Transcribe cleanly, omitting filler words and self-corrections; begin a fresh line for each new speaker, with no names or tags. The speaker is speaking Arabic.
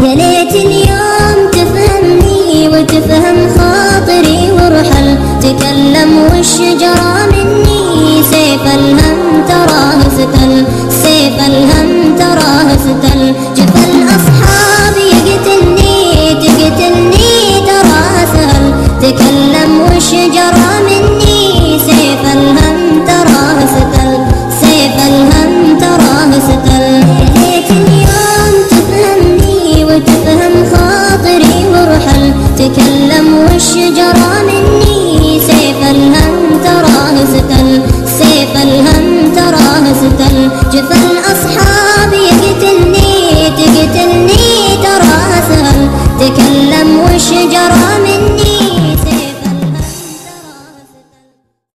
يا ليت اليوم تفهمني وتفهم خاطري وارحل تكلم والشجرة مني سيف الهم تراه ستل، سيف الهم تراه ستل. جف الأصحاب يقتلني تقتلني تراه سهل تكلم والشجرة مني سيف الهم تراه ستل، سيف الهم تراه ستل. يا ليت اليوم تفهمني وتفهم خاطري وارحل تكلم والشجرة مني سيف الهم تراه ستل، سيف الهم تراه ستل. جف